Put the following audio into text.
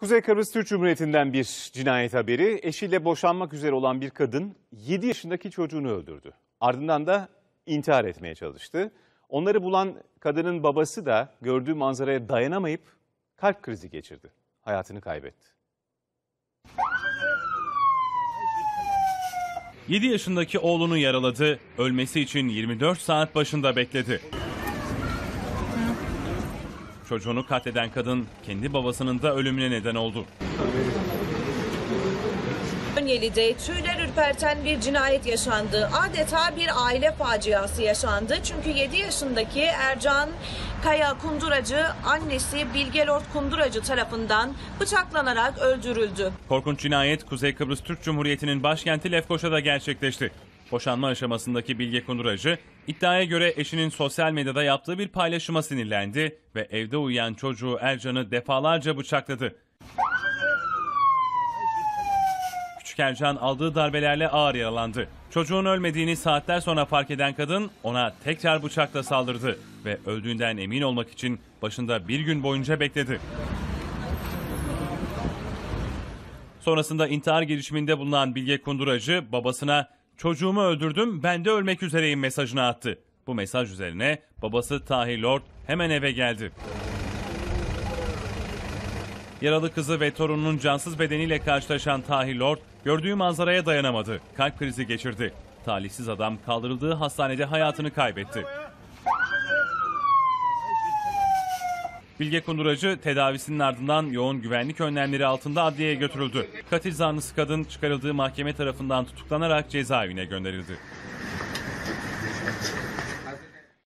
Kuzey Kıbrıs Türk Cumhuriyeti'nden bir cinayet haberi. Eşiyle boşanmak üzere olan bir kadın 7 yaşındaki çocuğunu öldürdü. Ardından da intihar etmeye çalıştı. Onları bulan kadının babası da gördüğü manzaraya dayanamayıp kalp krizi geçirdi. Hayatını kaybetti. 7 yaşındaki oğlunu yaraladı, ölmesi için 24 saat başında bekledi. Çocuğunu katleden kadın kendi babasının da ölümüne neden oldu. Kocaeli'de tüyler ürperten bir cinayet yaşandı. Adeta bir aile faciası yaşandı. Çünkü 7 yaşındaki Ercan Kaya Kunduracı annesi Bilge Lord Kunduracı tarafından bıçaklanarak öldürüldü. Korkunç cinayet Kuzey Kıbrıs Türk Cumhuriyeti'nin başkenti Lefkoşa'da gerçekleşti. Boşanma aşamasındaki Bilge Kunduracı iddiaya göre eşinin sosyal medyada yaptığı bir paylaşıma sinirlendi ve evde uyuyan çocuğu Ercan'ı defalarca bıçakladı. Küçük Ercan aldığı darbelerle ağır yaralandı. Çocuğun ölmediğini saatler sonra fark eden kadın ona tekrar bıçakla saldırdı ve öldüğünden emin olmak için başında bir gün boyunca bekledi. Sonrasında intihar girişiminde bulunan Bilge Kunduracı babasına "Çocuğumu öldürdüm, ben de ölmek üzereyim" mesajını attı. Bu mesaj üzerine babası Tahir Lord hemen eve geldi. Yaralı kızı ve torununun cansız bedeniyle karşılaşan Tahir Lord gördüğü manzaraya dayanamadı. Kalp krizi geçirdi. Talihsiz adam kaldırıldığı hastanede hayatını kaybetti. Bilge Kunduracı tedavisinin ardından yoğun güvenlik önlemleri altında adliyeye götürüldü. Katil zanlısı kadın çıkarıldığı mahkeme tarafından tutuklanarak cezaevine gönderildi.